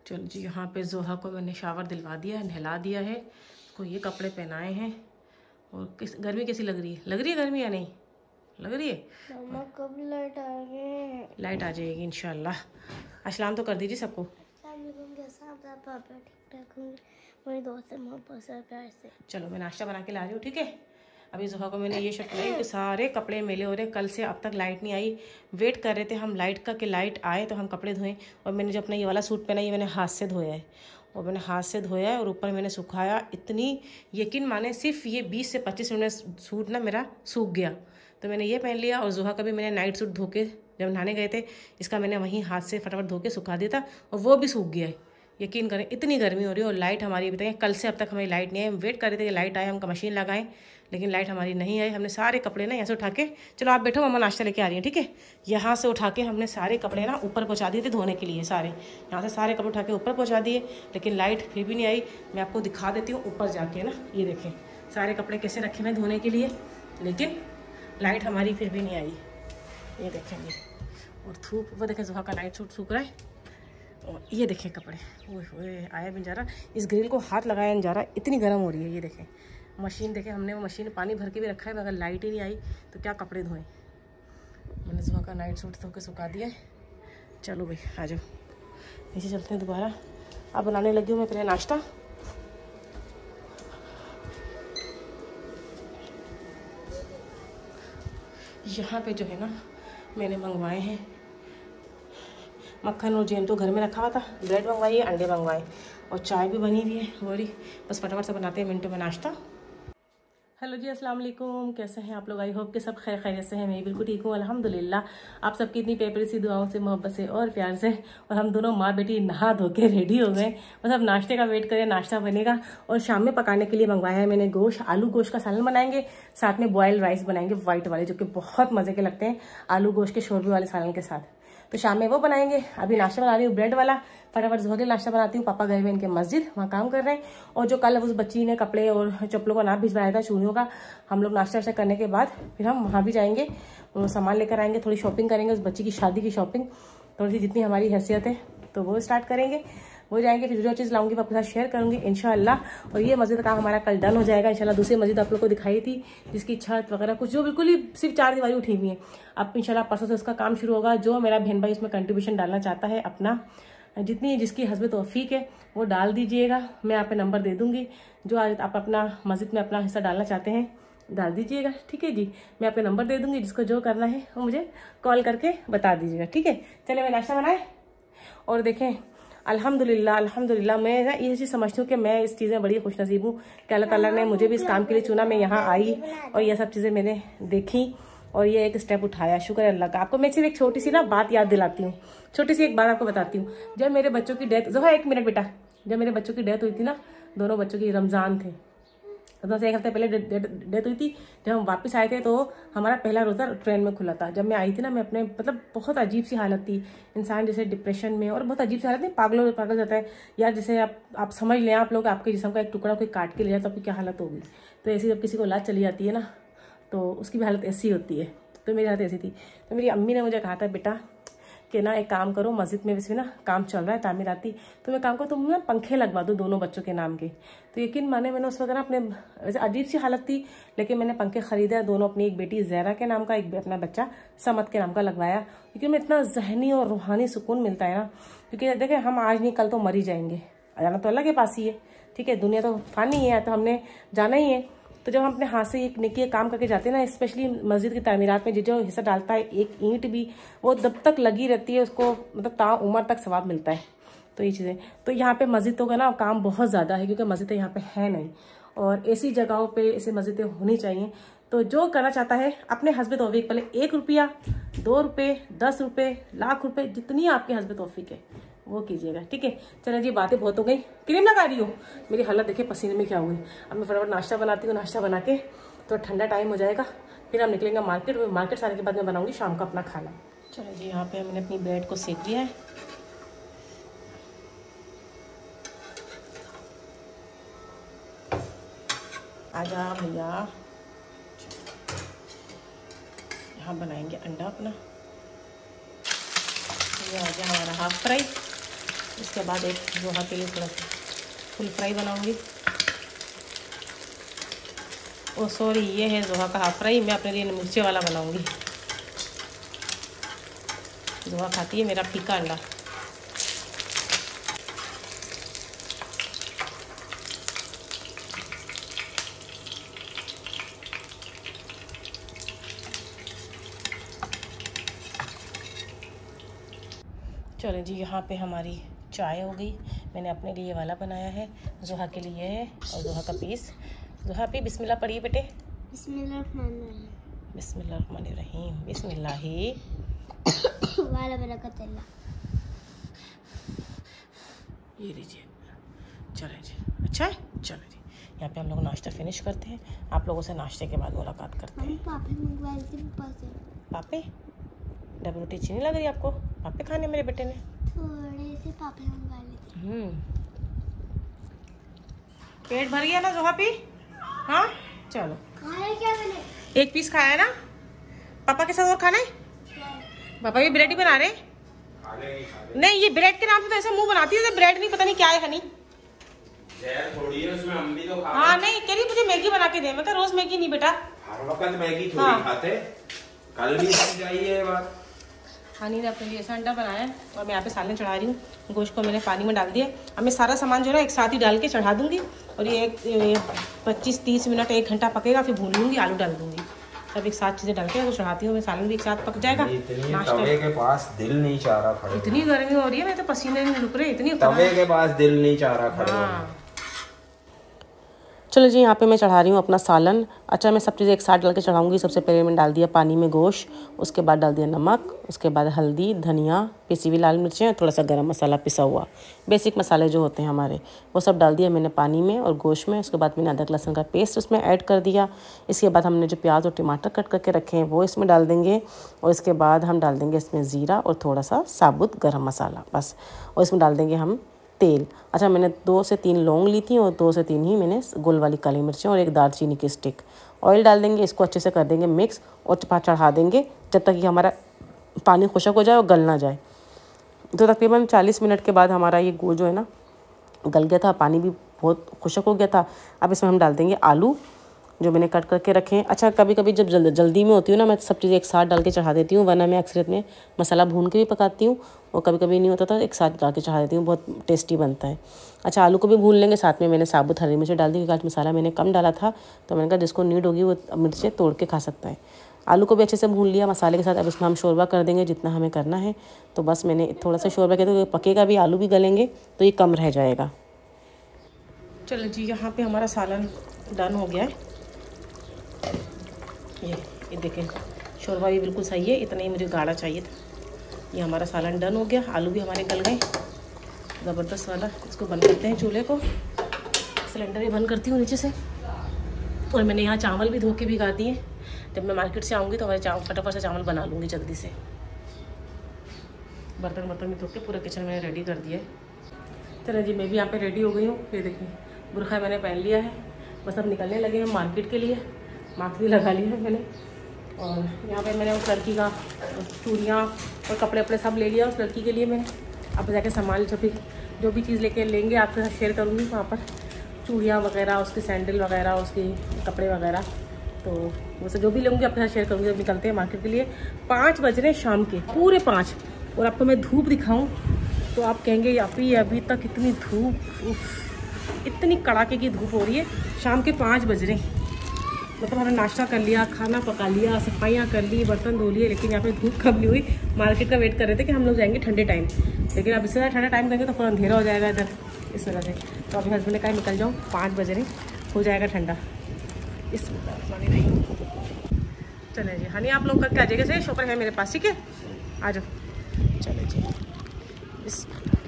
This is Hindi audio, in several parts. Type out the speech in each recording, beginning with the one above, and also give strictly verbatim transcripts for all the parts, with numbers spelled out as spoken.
चलो जी, यहाँ पे जोहा को मैंने शावर दिलवा दिया है, नहला दिया है, उसको ये कपड़े पहनाए हैं। और किस गर्मी कैसी लग रही है? लग रही है गर्मी या नहीं लग रही है? मम्मा कब लाइट आएगी? लाइट आ जाएगी इंशाल्लाह। अस्सलाम तो कर दीजिए सबको। कैसा आप पापा? ठीक ठाक होंगे? मेरी दोस्त से मोहब्बत से प्यार से। चलो मैं नाश्ता बना के ला रही हूँ, ठीक है। अभी जोहा को मैंने ये शर्ट लाई कि सारे कपड़े मेले हो रहे। कल से अब तक लाइट नहीं आई, वेट कर रहे थे हम लाइट का कि लाइट आए तो हम कपड़े धोएं। और मैंने जो अपना ये वाला सूट पहना ये मैंने हाथ से धोया है, और मैंने हाथ से धोया है और ऊपर मैंने सुखाया। इतनी यकीन माने सिर्फ ये बीस से पच्चीस मिनट में सूट ना मेरा सूख गया। तो मैंने ये पहन लिया। और जोहा का भी मैंने नाइट सूट धो के जब नहाने गए थे, इसका मैंने वहीं हाथ से फटाफट धो के सुखा दिया था, और वो भी सूख गया है। यकीन करें इतनी गर्मी हो रही है। और लाइट हमारी अभी तक कल से अब तक हमारी लाइट नहीं आई। हम वेट कर रहे थे कि लाइट आए, हम मशीन लगाएं, लेकिन लाइट हमारी नहीं आई। हमने सारे कपड़े ना यहाँ से उठा के, चलो आप बैठो, मम्मा नाश्ता लेके आ रही है, ठीक है। यहाँ से उठा के हमने सारे कपड़े ना ऊपर पहुँचा दिए थे धोने के लिए। सारे यहाँ से सारे कपड़े उठा के ऊपर पहुँचा दिए, लेकिन लाइट फिर भी नहीं आई। मैं आपको दिखा देती हूँ ऊपर जाके ना, ये देखें सारे कपड़े कैसे रखे हुए धोने के लिए, लेकिन लाइट हमारी फिर भी नहीं आई। ये देखेंगे, और धूप ऊपर देखें, जोहा का नाइट सूट सूख रहा है। और ये देखें कपड़े, ओए होए आया भी जा रहा, इस ग्रिल को हाथ लगाया नहीं जा रहा, इतनी गर्म हो रही है। ये देखें मशीन, देखें हमने वो मशीन पानी भर के भी रखा है, मगर लाइट ही नहीं आई तो क्या कपड़े धोएं। मैंने सुबह का नाइट सूट धो के सुखा दिया है। चलो भाई आ जाओ, नीचे चलते हैं दोबारा। अब बनाने लगी हूँ मैं पहले नाश्ता। यहाँ पे जो है ना मैंने मंगवाए हैं मक्खन और जैम, तो घर में रखा हुआ था। ब्रेड मंगवाई है, अंडे मंगवाए, और चाय भी बनी हुई है वही। बस फटाफट से बनाते हैं मिनटों में नाश्ता। हेलो जी, अस्सलाम वालेकुम, कैसे हैं आप लोग? आई होप कि सब खैर खैरियत से हैं। मैं बिल्कुल ठीक हूँ अल्हम्दुलिल्लाह। आप सबकी इतनी प्यारी सी दुआओं से, मोहब्बत से और प्यार से। और हम दोनों माँ बेटी नहा धो के रेडी हो गए, बस अब नाश्ते का वेट करें, नाश्ता बनेगा। और शाम में पकाने के लिए मंगवाया है मैंने गोश्त, आलू गोश्त का सालन बनाएंगे, साथ में बॉयल राइस बनाएंगे वाइट वाले, जो कि बहुत मजे के लगते हैं आलू गोश्त के शोरबे वाले सालन के साथ। तो शाम में वो बनाएंगे। अभी नाश्ता बना रही हूँ ब्रेड वाला, फटाफट जोहा के नाश्ता बनाती हूँ। पापा गए हुए इनके मस्जिद, वहाँ काम कर रहे हैं। और जो कल उस बच्ची ने कपड़े और चप्पलों का नाप भिजवाया था चूड़ियों का, हम लोग नाश्ता वाश्ता करने के बाद फिर हम वहाँ भी जाएंगे, सामान लेकर आएंगे, थोड़ी शॉपिंग करेंगे, उस बच्ची की शादी की शॉपिंग थोड़ी सी जितनी हमारी हैसियत है तो वो स्टार्ट करेंगे। वो जाएंगे, फिर जो चीज़ लाऊंगी मैं आपके साथ शेयर करूंगी इंशाल्लाह। और ये मस्जिद का हमारा कल डन हो जाएगा इंशाल्लाह। दूसरी मस्जिद आप लोग को दिखाई थी जिसकी छत वगैरह कुछ जो बिल्कुल ही सिर्फ चार दीवारी उठी हुई है, अब इंशाल्लाह परसों से उसका काम शुरू होगा। जो मेरा बहन भाई इसमें कंट्रीब्यूशन डालना चाहता है अपना, जितनी जिसकी हस्बे तौफीक है वो डाल दीजिएगा, मैं आप पे नंबर दे दूंगी। जो आप अपना मस्जिद में अपना हिस्सा डालना चाहते हैं डाल दीजिएगा, ठीक है जी। मैं आपको नंबर दे दूंगी, जिसको जो करना है वो मुझे कॉल करके बता दीजिएगा, ठीक है। चलिए मैं नाश्ता बनाए। और देखें अल्हम्दुलिल्लाह अल्हम्दुलिल्लाह, मैं ना ये चीज़ समझती हूँ कि मैं इस चीज़ में बड़ी खुशनसीब हूँ कि अल्लाह ताला ने मुझे भी इस काम के लिए चुना। मैं यहाँ आई और ये सब चीज़ें मैंने देखी और ये एक स्टेप उठाया, शुक्र अल्लाह का। आपको मैं सिर्फ एक छोटी सी ना बात याद दिलाती हूँ, छोटी सी एक बात आपको बताती हूँ। जब मेरे बच्चों की डेथ, जो है एक मिनट बेटा, जब मेरे बच्चों की डेथ हुई थी ना, दोनों बच्चों की रमज़ान थे, तो से एक हफ्ते पहले डेथ हुई थी। जब हम वापस आए थे तो हमारा पहला रोज़ा ट्रेन में खुला था। जब मैं आई थी ना, मैं अपने मतलब बहुत अजीब सी हालत थी, इंसान जैसे डिप्रेशन में, और बहुत अजीब सी हालत नहीं, पागलों पागल जाता है यार। जैसे आप आप समझ लें, आप लोग आपके जिस्म का एक टुकड़ा कोई काट के ले जाए तो आपकी क्या हालत होगी। तो ऐसी जब किसी को लाज चली जाती है ना, तो उसकी भी हालत ऐसी होती है। तो मेरी हालत ऐसी थी। तो मेरी अम्मी ने मुझे कहा था, बेटा कि ना एक काम करो, मस्जिद में वैसे ना काम चल रहा है तामीराती, तो मैं काम करो तुम ना पंखे लगवा दो दोनों बच्चों के नाम के। तो यकीन माने मैंने उस वक्त ना अपने, वैसे अजीब सी हालत थी, लेकिन मैंने पंखे खरीदे दोनों, अपनी एक बेटी जहरा के नाम का, एक अपना बच्चा समत के नाम का लगवाया। क्योंकि मैं इतना जहनी और रूहानी सुकून मिलता है ना, क्योंकि देखें हम आज नहीं कल तो मर ही जाएंगे, जाना तो अल्लाह के पास ही है, ठीक है। दुनिया तो फानी है, तो हमने जाना ही है। तो जब हम अपने हाथ से एक नेकी काम करके जाते हैं ना, स्पेशली मस्जिद की तामीरात में जो हिस्सा डालता है, एक ईंट भी वो जब तक लगी रहती है उसको मतलब ता उम्र तक सवाब मिलता है। तो ये चीज़ें, तो यहाँ पे मस्जिदों का ना काम बहुत ज़्यादा है, क्योंकि मस्जिदें यहाँ पे है नहीं, और ऐसी जगहों पे ऐसी मस्जिदें होनी चाहिए। तो जो करना चाहता है अपने हस्बे तौफीक, पहले एक रुपया, दो रुपये, दस रुपये, लाख रुपये, जितनी आपके हस्बे तौफीक है वो कीजिएगा, ठीक है। चलिए जी, बातें बहुत हो गई। क्रीम लगा रही हो, मेरी हालत देखिए पसीने में क्या हुई। अब मैं फटाफट नाश्ता बनाती हूँ, नाश्ता बना के तो ठंडा टाइम हो जाएगा, फिर हम निकलेंगे मार्केट। मार्केट सारे के बाद मैं बनाऊंगी शाम का अपना खाना। चलो जी, यहाँ पे मैंने अपनी ब्रेड को सेक लिया है। आजा भैया, यहाँ बनाएंगे अंडा अपना। ये आ गया हमारा हाफ फ्राई, इसके बाद एक जोहा के लिए थोड़ा सा फुल फ्राई बनाऊंगी। ओ सॉरी, ये है जोहा का हाफ फ्राई, मैं अपने लिए मिर्चे वाला बनाऊंगी। जोहा खाती है मेरा फीका अंडा। चलो जी, यहाँ पे हमारी चाय हो गई। मैंने अपने लिए ये वाला बनाया है, जोहा के लिए है, और जोहा का पीस। जोहा पे बिस्मिल्लाह पढ़िए बेटे। बिस्मिल्लाहिर्रहमानिर्रहीम। बिस्मिल्लाहिर्रहमानिर्रहीम। बिस्मिल्लाही वाला बरकतुल्लाह। ये लीजिए। चले जी, अच्छा है। चलो जी, यहाँ पे हम लोग नाश्ता फिनिश करते हैं। आप लोगों से नाश्ते के बाद मुलाकात करते हैं। पापे मंगवाए थे पापा। पापे डबल रोटी अच्छी नहीं लग रही आपको? पापे खाने मेरे बेटे ने थोड़े से पापे मंगवा लेते। हम्म पेट भर गया ना जोहा पी? हाँ चलो। खाया क्या मैंने? एक पीस खाया ना? पापा के साथ और खाना है? पापा ये ब्रेड ही बना रहे? नहीं, ये ब्रेड के नाम से तो ऐसे मुंह बनाती है, ब्रेड नहीं, पता नहीं क्या है। हनी थोड़ी है उसमें, हम भी तो खा। हाँ नहीं, कह रही मुझे मैगी बना के दे। मैं कहा रोज मैगी नहीं बेटा, हर वक्त मैगी थोड़ी हाँ। खाते। कल भी समझाइए ये बात। हनी ने अपने लिए ऐसा अंडा बनाया है और मैं यहाँ पे सालन चढ़ा रही हूँ। गोश्त को मैंने पानी में डाल दिया। अब मैं सारा सामान जो है ना एक साथ ही डाल के चढ़ा दूंगी और ये एक पच्चीस तीस मिनट एक घंटा पकेगा, फिर भून लूँगी, आलू डाल दूँगी, सब एक साथ चीज़ें डाल के तो चढ़ाती हूँ मैं। सालन भी एक साथ पक जाएगा। तवे के पास दिल नहीं चाह रहा खड़े। इतनी गर्मी हो रही है, मैं तो पसीने नहीं रुक रहे, इतनी तवे के पास दिल नहीं चाह रहा खड़े। हाँ। चलो जी, यहाँ पे मैं चढ़ा रही हूँ अपना सालन। अच्छा, मैं सब चीज़ें एक साथ डाल के चढ़ाऊँगी। सबसे पहले मैंने डाल दिया पानी में गोश्त, उसके बाद डाल दिया नमक, उसके बाद हल्दी, धनिया, पिसी हुई लाल मिर्चें और थोड़ा सा गरम मसाला पिसा हुआ, बेसिक मसाले जो होते हैं हमारे, वो सब डाल दिया मैंने पानी में और गोश्त में। उसके बाद मैंने अदरक लहसुन का पेस्ट उसमें ऐड कर दिया। इसके बाद हमने जो प्याज और टमाटर कट करके रखे हैं वो इसमें डाल देंगे और इसके बाद हम डाल देंगे इसमें ज़ीरा और थोड़ा सा साबुत गरम मसाला बस। और इसमें डाल देंगे हम तेल। अच्छा, मैंने दो से तीन लौंग ली थी और दो से तीन ही मैंने गोल वाली काली मिर्चें और एक दालचीनी की स्टिक। ऑयल डाल देंगे, इसको अच्छे से कर देंगे मिक्स और चढ़ा देंगे जब तक कि हमारा पानी खुशक हो जाए और गल ना जाए। तो तकरीबन चालीस मिनट के बाद हमारा ये गो जो है ना गल गया था, पानी भी बहुत खुशक हो गया था। अब इसमें हम डाल देंगे आलू जो मैंने कट करके रखे हैं। अच्छा, कभी कभी जब जल्द जल्दी में होती हूँ ना, मैं सब चीज़ें एक साथ डाल के चढ़ा देती हूँ, वरना मैं अक्सर में मसाला भून के भी पकाती हूँ और कभी कभी नहीं होता था एक साथ डाल के चढ़ा देती हूँ, बहुत टेस्टी बनता है। अच्छा, आलू को भी भून लेंगे। साथ में मैंने साबुत हरी मिर्च डाल दी क्योंकि आज मसाला मैंने कम डाला था, तो मैंने कहा जिसको नीड होगी वो मिर्चें तोड़ के खा सकता है। आलू को भी अच्छे से भून लिया मसाले के साथ। अब इसमें हम शोरबा कर देंगे जितना हमें करना है। तो बस मैंने थोड़ा सा शोरबा किया तो पकेगा भी, आलू भी गलेंगे तो ये कम रह जाएगा। चलो जी, यहाँ पे हमारा सालन डन हो गया है। ये ये देखें, शोरबा भी बिल्कुल सही है, इतना ही मुझे गाढ़ा चाहिए था। ये हमारा सालन डन हो गया, आलू भी हमारे गल गए ज़बरदस्त वाला। इसको बंद करते हैं चूल्हे को, सिलेंडर भी बंद करती हूँ नीचे से। और मैंने यहाँ चावल भी धो के भिगा दिए, जब मैं मार्केट से आऊँगी तो हमारे चावल फटाफट से चावल बना लूँगी जल्दी से। बर्तन बर्तन भी धो के पूरा किचन मैंने रेडी कर दिया है। चलो जी, मैं भी यहाँ पे रेडी हो गई हूँ। ये देखिए, बुरखा मैंने पहन लिया है, बस अब निकलने लगे हैं मार्केट के लिए। मास्क भी लगा लिया है मैंने और यहाँ पे मैंने उस लड़की का चूड़ियाँ और कपड़े वपड़े सब ले लिया उस लड़की के लिए मैंने। अब जाके सामान जो भी जो भी चीज़ लेके लेंगे आपके साथ शेयर करूँगी वहाँ पर, चूड़ियाँ वगैरह, उसके सैंडल वगैरह, उसके कपड़े वगैरह, तो वैसे जो भी लूँगी आपके साथ शेयर करूँगी। जब निकलते हैं मार्केट के लिए, पाँच बज रहे शाम के, पूरे पाँच। और आपको मैं धूप दिखाऊँ तो आप कहेंगे अभी अभी तक इतनी धूप, इतनी कड़ाके की धूप हो रही है। शाम के पाँच बज रहे, मतलब हमने नाश्ता कर लिया, खाना पका लिया, सफाइयाँ कर ली, बर्तन धो लिए, लेकिन यहाँ पे धूप कब नहीं हुई। मार्केट का वेट कर रहे थे कि हम लोग जाएंगे ठंडे टाइम, लेकिन अब इससे ज़्यादा ठंडा टाइम करेंगे तो पूरा अंधेरा हो जाएगा इधर, इस वजह से। तो अभी हस्बैंड ने कहा निकल जाऊँ, पाँच बज रहे, हो जाएगा ठंडा। इस नहीं चले जी, हनी आप लोग करके आ जाइएगा, सही शॉपर है मेरे पास, ठीक है, आ जाओ। चले जी, इस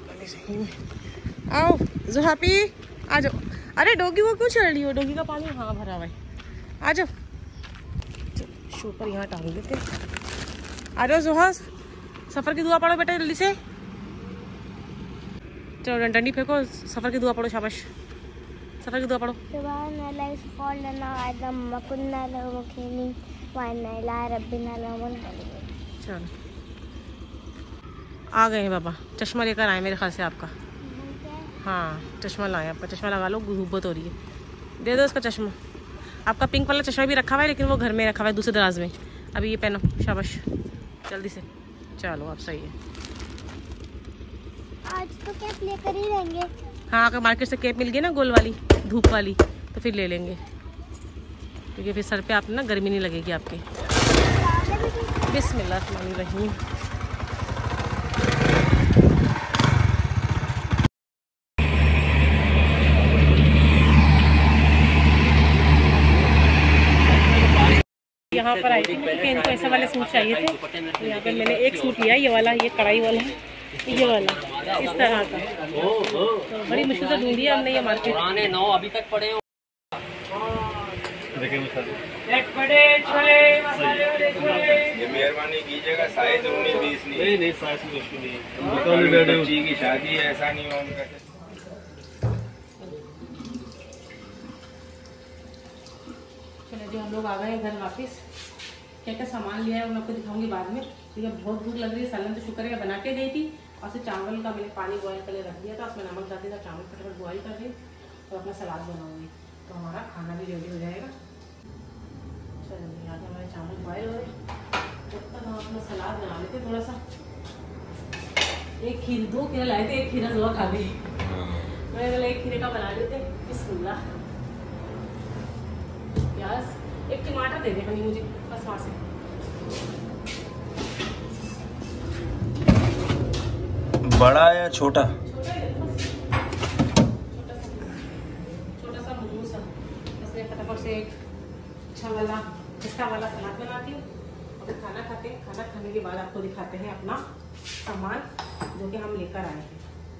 आओ ज़ुहापी आ जाओ। अरे डॉगी वो क्यों चल रही हो? डॉगी का पानी हाँ भरा हुआ है, आ जाओ। चलो शो पर यहाँ टांग देते, आ जाओ जुहा। सफ़र की दुआ पढ़ो बेटा जल्दी से, चलो डंडी फेंको, सफ़र की दुआ पढ़ो, शाबाश, सफ़र की दुआ पढ़ो। चलो आ गए हैं बाबा, चश्मा लेकर आए मेरे ख्याल से आपका। हाँ चश्मा लाए आपका, चश्मा लगा लो, धूप बहुत हो रही है। दे दो उसका चश्मा। आपका पिंक वाला चश्मा भी रखा हुआ है लेकिन वो घर में रखा हुआ है दूसरे दराज में। अभी ये पहनो, शाबाश जल्दी से। चलो अब सही है। आज तो कैप लेकर ही रहेंगे। हाँ अगर मार्केट से कैप मिल गई ना गोल वाली धूप वाली तो फिर ले लेंगे, क्योंकि फिर सर पे आप ना गर्मी नहीं लगेगी आपके। बिस्मिल्लाहिर्रहमानिर्रहीम। यहाँ पर आई थी क्योंकि इनको ऐसे वाले सूट चाहिए थे, तो यहाँ पे मैंने एक सूट लिया, ये वाला, ये कढ़ाई वाला, ये वाला इस तरह का। तो बड़ी मुश्किल से ढूंढी है हमने ये मार्केट। नौ अभी तक पड़े हो। ये मेहरबानी कीजिएगा, साइज उन्नीस बीस नहीं नहीं साइज नहीं, बच्ची की शादी है, ऐसा नहीं हो उनका। चलो जी हम लोग आ गए हैं घर वापस। क्या क्या सामान लिया है वो मैं आपको दिखाऊंगी बाद में। ठीक है, बहुत भूख लग रही है। सालन तो शुक्र है बना के गई थी, और फिर चावल का मैंने पानी बॉयल कर रख दिया था, उसमें नमक डाल दिया था, चावल फटाफट बॉयल कर दी और अपना सलाद बनाऊंगी, तो हमारा खाना भी रेडी हो जाएगा। चलो यहाँ पे हमारे चावल बॉयल हो रहे, तब तक हम अपना सलाद बना लेते थोड़ा सा। एक खीर, दो खीरा लाए थे, एक खीरा दो खा गई। मैंने बोला एक खीरे का बना लेते। बिस्मिल्लाह। प्याज, एक टमाटर दे दे बनी मुझे बस वहाँ से। बड़ा या छोटा? छोटा ही दे दो बस। छोटा सा छोटा सा मुंह सा। बस मैं फटाफट से एक अच्छा वाला खस्ता वाला सलाद बनाती हूँ। और खाना खाते हैं, खाना खाने के बाद आपको दिखाते हैं अपना सामान जो कि हम लेकर आए हैं।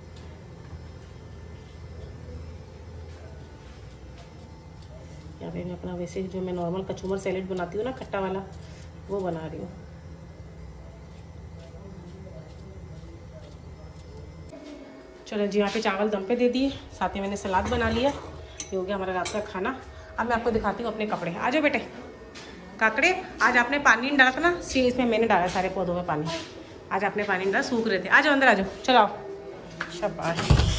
यहाँ पे मैं अपना वैसे जो मैं नॉर्मल कचूमर सैलेड बनाती हूँ ना, खट्टा वाला, वो बना रही हूँ। चलो जी यहाँ पे चावल दम पे दे दिए, साथ में मैंने सलाद बना लिया। ये हो गया हमारा रात का खाना। अब मैं आपको दिखाती हूँ अपने कपड़े। आ जाओ बेटे काकड़े, आज आपने पानी नहीं डाला था ना, इसमें मैंने डाला सारे पौधों में पानी। आज आपने पानी नहीं डाला, सूख रहे थे। आ जाओ अंदर आ जाओ, चलो आओ। शाबाश।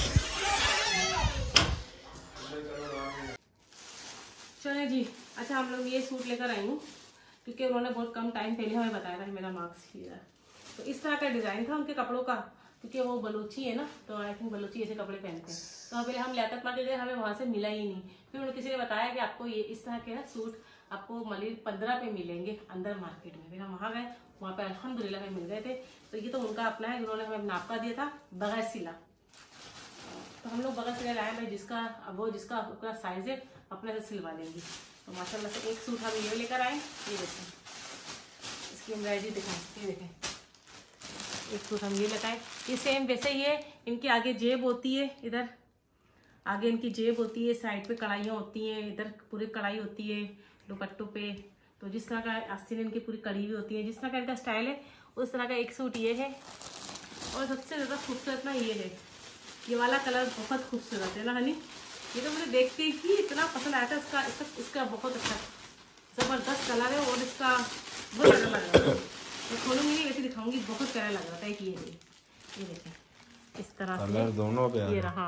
चले जी, अच्छा हम लोग ये सूट लेकर आई हूँ क्योंकि उन्होंने बहुत कम टाइम पहले हमें बताया था कि मेरा मार्क्स शीरा, तो इस तरह का डिज़ाइन था उनके कपड़ों का, क्योंकि वो बलूची है ना, तो आई थिंक बलूची ऐसे कपड़े पहनते हैं। तो पहले हम लियाकत मार्केट गए, हमें वहाँ से मिला ही नहीं। फिर उन्होंने किसी ने बताया कि आपको ये इस तरह के ना सूट आपको मली पंद्रह पे मिलेंगे अंदर मार्केट में। फिर हम वहाँ गए, वहाँ पे अल्हम्दुलिल्लाह हमें मिल गए थे। तो ये तो उनका अपना है, उन्होंने हमें नाप का दिया था बगैर सिला। तो हम लोग बगैर सिला लाए भाई, जिसका अब वो जिसका अपना साइज है अपने से सिलवा लेंगे। तो माशाल्लाह से एक सूट हम ये लेकर आए, ये देखें, इसकी एम्ब्रॉयडरी दिखाएं, ये देखें, एक सूट हम ये लगाए। ये सेम वैसे ही है, इनके आगे जेब होती है, इधर आगे इनकी जेब होती है, साइड पे कढ़ाइयाँ होती हैं, इधर पूरी कढ़ाई होती है दुपट्टों पे। तो जिस तरह का आस्तीन इनकी पूरी कढ़ी हुई होती है, जिस तरह का इनका स्टाइल है उस तरह का एक सूट ये है। और सबसे ज़्यादा खूबसूरत ना ये है, ये वाला कलर बहुत खूबसूरत है ना हनी। ये तो मुझे देख के ही इतना पसंद आया था। इसका इसका इसका बहुत अच्छा ज़बरदस्त कलर है और इसका बहुत अच्छा लग रहा है। मैं खोलूंगी नहीं, वैसे दिखाऊंगी, बहुत प्यारा लग रहा था। एक ये ये देखें इस तरह से दोनों पे ये रहा।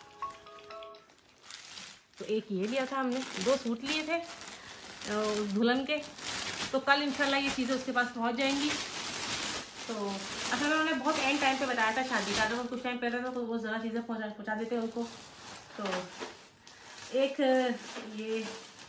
तो एक ये लिया था हमने, दो सूट लिए थे दुल्हन के। तो कल इंशाल्लाह ये चीज़ें उसके पास पहुंच जाएंगी। तो असल में उन्होंने बहुत एंड टाइम पे बताया था शादी का, तो कुछ टाइम पहले था तो वो ज़रा चीज़ें पहुँचा पहुँचा देते हैं उनको। तो एक ये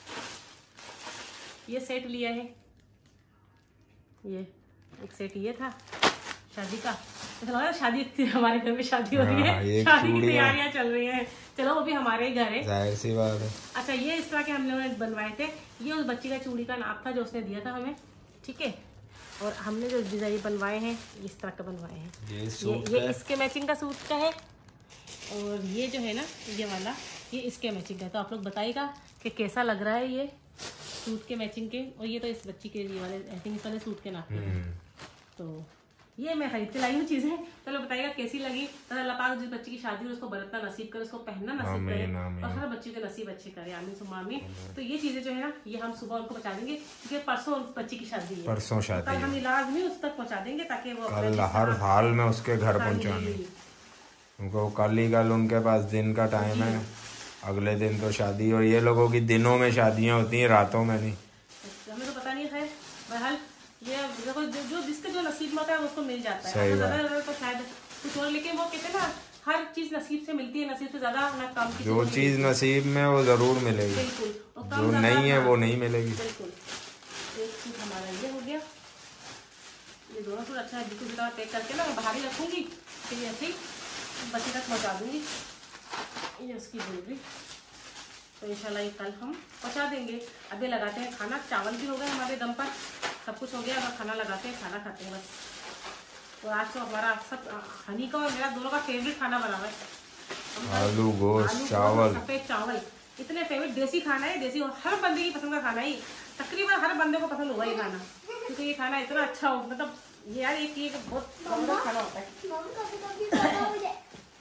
ये सेट लिया है, ये एक सेट ये था शादी का। तो शादी हमारे घर में शादी हो रही है, शादी की तैयारियां चल रही हैं। चलो वो भी हमारे ही घर है, जाहिर सी बात है। अच्छा ये इस तरह के हम लोगों ने बनवाए थे। ये उस बच्ची का चूड़ी का नाप था जो उसने दिया था हमें, ठीक है। और हमने जो डिजाइन बनवाए हैं इस तरह का बनवाए हैं। ये ये, ये इसके मैचिंग का सूट का है, और ये जो है ना ये वाला ये इसके मैचिंग का है। तो आप लोग बताइएगा कि कैसा लग रहा है ये सूट के मैचिंग के। और ये तो इस बच्ची के ये वाले आई थिंक इस वाले सूट के नाप के। तो ये मैं खरीद के लाई हूँ चीजें। चलो बताइएगा कैसी लगी। तो अल्लाह पाक जिस बच्ची की शादी हो उसको बरतना नसीब करे, उसको पहनना नसीब करे और हर बच्ची के नसीब अच्छे करे, आमीन सुम्मा आमीन। तो ये चीजें जो है ना ये हम सुबह उनको पहुंचा देंगे क्योंकि परसों बच्ची की शादी है, परसों शादी कल हम इलाज में उस तक पहुँचा देंगे ताकि वो कल हर हाल में उसके घर पहुँचाने, उनको कल ही कल उनके पास दिन का टाइम है, अगले दिन तो शादी। और ये लोगों की दिनों में शादियाँ होती हैं, रातों में नहीं। हमें तो पता नहीं है, बहरहाल ये देखो जो, जो जिसके जो नसीब में होता है उसको मिल जाता है। सही ज्यादा ज्यादा तो शायद कुछ और, लेकिन वो कहते हैं ना हर चीज नसीब से मिलती है, नसीब से ज्यादा ना कम की जो चीज नसीब में वो जरूर मिलेगी, बिल्कुल, जो नहीं है वो नहीं मिलेगी। बिल्कुल। एक सूट हमारा ये हो गया, ये दोनों सूट अच्छा है, बिल्कुल जगह पैक करके ना मैं बाहर ही रखूंगी, फिर ऐसे ही बच्चे तक पहुँचा दूंगी। ये उसकी ज्वेलरी तो इंशाल्लाह ये कल हम पहुँचा देंगे। अभी लगाते हैं खाना, चावल भी हो गए हमारे दम पर, सब कुछ हो गया, अब खाना लगाते हैं, खाना खाते हैं बस। तो आज तो हमारा सब हनी का और मेरा दोनों का फेवरेट खाना बना हुआ है, आलू गोश्त चावल, सफेद चावल। इतने फेवरेट देसी खाना है, देसी हर बंदे की पसंद का खाना है, तकरीबन हर बंदे को पसंद होगा ये खाना, क्योंकि ये खाना इतना अच्छा हो, मतलब ये यार एक एक बहुत बड़ा खाना होता है।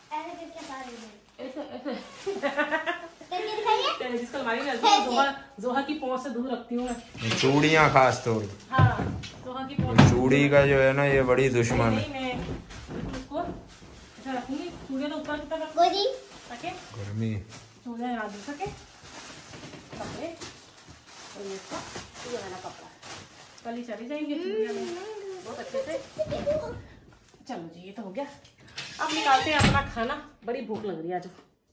ऐसे ऐसे जिसको हमारी ना जोहा जोहा की पहुंच से दूर रखती हूँ मैं, चूड़ियाँ खास तौर हाँ जोहा की पहुंच। चूड़ी का जो है ना ये बड़ी दुश्मन है। मैं उसको ऐसा रखूंगी, चूड़ियाँ तो ऊपर की तरफ ताकि गर्मी चूड़ियाँ ना दूर सके कपड़े, और ये इसका ये वाला कपड़ा कल ही चली जाएंगे चूड़ियाँ में बहुत अच्छे से। चलो जी ये तो हो गया, अब निकालते हैं अपना खाना, बड़ी भूख लग रही है आज।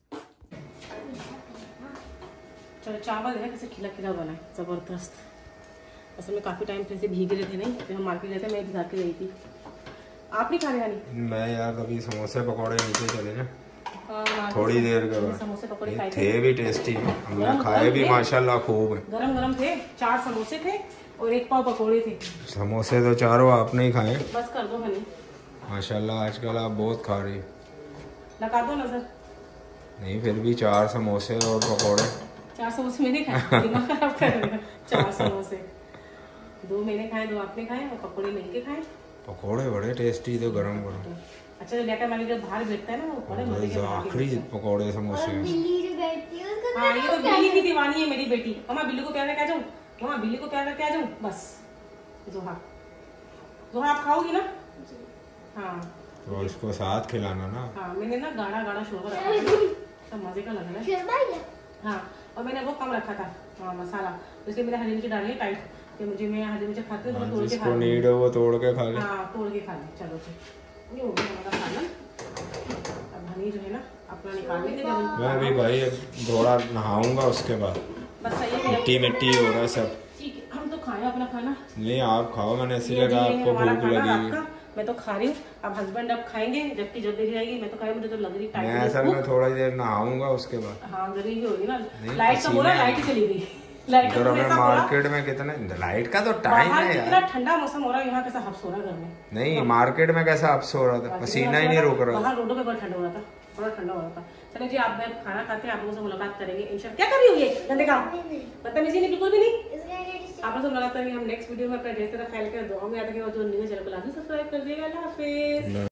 चलो चावल है कैसे खिला खिला बना है ज़बरदस्त। असल में काफ़ी टाइम से भीग रहे थे, नहीं फिर हम मार्केट गए थे, मैं भिगा के गई थी। आप नहीं खा रहे हनी? मैं यार अभी समोसे पकौड़े नीचे चले ना हाँ, थोड़ी देर के बाद, समोसे पकौड़े खाए थे भी टेस्टी, हमने खाए भी माशाल्लाह खूब है। गरम गरम थे, चार समोसे थे और एक पाव पकौड़े थे। समोसे तो चारों आपने ही खाए, बस कर दो हनी, माशाल्लाह आजकल आप बहुत खा रही। लगा दो नजर। नहीं फिर भी चार समोसे और पकौड़े, चार समोसे मैंने खाए, दिमाग खराब कर रहे हैं। चार समोसे दो मैंने खाए, दो आपने खाए और पकौड़े मिलके खाए। पकौड़े बड़े टेस्टी थे गरम गरम। अच्छा जो लेकर मैंने जब बाहर बैठता है ना वो बड़े मजे के आखिरी पकौड़े समोसे। हाँ ये तो बिल्ली की दीवानी है मेरी बेटी, मम्मा बिल्ली को प्यार करके आ जाऊँ, मम्मा बिल्ली को प्यार करके आ जाऊँ, बस। जोहा जोहा आप खाओगी ना? हाँ तो इसको साथ खिलाना ना। हाँ मैंने ना गाढ़ा गाढ़ा शोर रखा था, सब मजे का लग रहा है। हाँ और मैंने वो कम रखा था हाँ मसाला, तो इसलिए मैंने हरी मिर्ची डाली है टाइट, कि मुझे मैं हरी मिर्ची खाती हूँ तो तोड़ के खा लूँ। नीड है वो तोड़ के खा ले। हाँ तोड़ के खा ले। चलो जी ये हो गया हमारा खाना। अब हनी जो है ना अपना निकाल लेंगे जब मैं भी भाई थोड़ा नहाऊंगा उसके बाद, बस सही है, मिट्टी मिट्टी हो रहा है सब। ठीक है हम तो खाए अपना खाना। नहीं आप खाओ, मैंने इसीलिए कहा आपको भूख लगी। मैं तो खा रही हूँ, अब हस्बैंड अब खाएंगे जबकि जब देख जाएगी, मैं तो खाई, मुझे तो लग रही टाइम। मैं असल में थोड़ी देर नहाऊंगा उसके बाद। हाँ गरीबी होगी ना, लाइट का बोला लाइट ही चली गई। लाइट का तो मार्केट में कितना लाइट का तो टाइम है यार, कितना ठंडा मौसम हो रहा है, यहाँ कैसा हफ्स हो रहा है घर में। नहीं मार्केट में कैसा हफ्स हो रहा था, पसीना ही नहीं रुक रहा, बाहर रोडों पे बहुत ठंडा हो रहा था, बड़ा ठंडा हो रहा था। चलो जी आप मैं खाना खाते हैं, आप लोगों से मुलाकात करेंगे इंशाल्लाह। क्या कर रही हो ये गंदे काम, बदतमीजी नहीं बिल्कुल भी नहीं। आप लोग से मुलाकात करेंगे हम नेक्स्ट वीडियो में। अपना ढेर सारा ख्याल कर, दुआ में याद रखिएगा, जो न्यू चैनल को लाजमी सब्सक्राइब कर दिएगा। अल्लाह हाफिज़।